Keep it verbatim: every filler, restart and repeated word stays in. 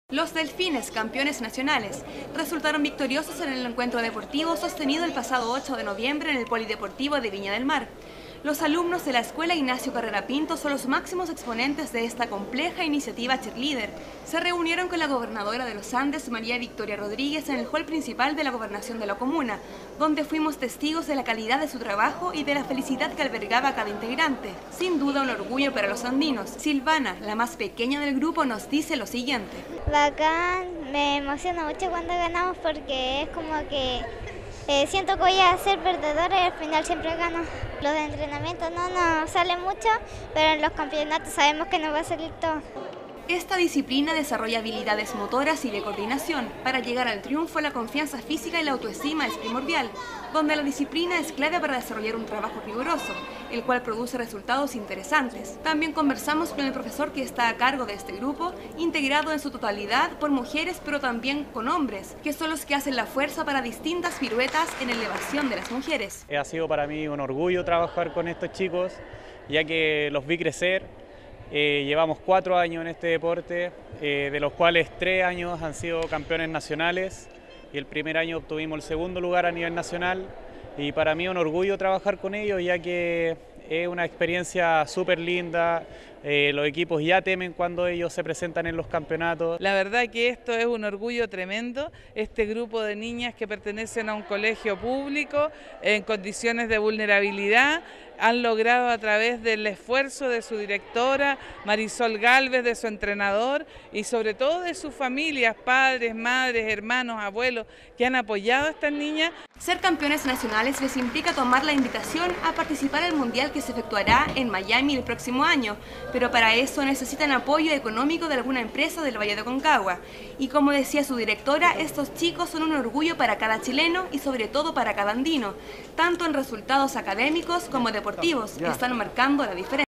Los Delfines, campeones nacionales, resultaron victoriosos en el encuentro deportivo sostenido el pasado ocho de noviembre en el Polideportivo de Viña del Mar. Los alumnos de la Escuela Ignacio Carrera Pinto son los máximos exponentes de esta compleja iniciativa cheerleader. Se reunieron con la gobernadora de los Andes, María Victoria Rodríguez, en el hall principal de la gobernación de la comuna, donde fuimos testigos de la calidad de su trabajo y de la felicidad que albergaba cada integrante. Sin duda un orgullo para los andinos. Silvana, la más pequeña del grupo, nos dice lo siguiente. Bacán, me emociona mucho cuando ganamos porque es como que eh, siento que voy a ser perdedora y al final siempre gano. Los de entrenamiento no nos sale mucho, pero en los campeonatos sabemos que nos va a salir todo. Esta disciplina desarrolla habilidades motoras y de coordinación. Para llegar al triunfo, la confianza física y la autoestima es primordial, donde la disciplina es clave para desarrollar un trabajo riguroso, el cual produce resultados interesantes. También conversamos con el profesor que está a cargo de este grupo, integrado en su totalidad por mujeres, pero también con hombres, que son los que hacen la fuerza para distintas piruetas en elevación de las mujeres. Ha sido para mí un orgullo trabajar con estos chicos, ya que los vi crecer. Eh, llevamos cuatro años en este deporte, eh, de los cuales tres años han sido campeones nacionales y el primer año obtuvimos el segundo lugar a nivel nacional, y para mí es un orgullo trabajar con ellos, ya que es una experiencia súper linda. Eh, los equipos ya temen cuando ellos se presentan en los campeonatos. La verdad que esto es un orgullo tremendo, este grupo de niñas que pertenecen a un colegio público en condiciones de vulnerabilidad han logrado, a través del esfuerzo de su directora Marisol Gálvez, de su entrenador y sobre todo de sus familias, padres, madres, hermanos, abuelos, que han apoyado a estas niñas. Ser campeones nacionales les implica tomar la invitación a participar en el mundial que se efectuará en Miami el próximo año, pero para eso necesitan apoyo económico de alguna empresa del Valle de Aconcagua. Y como decía su directora, estos chicos son un orgullo para cada chileno y sobre todo para cada andino, tanto en resultados académicos como deportivos, que están marcando la diferencia.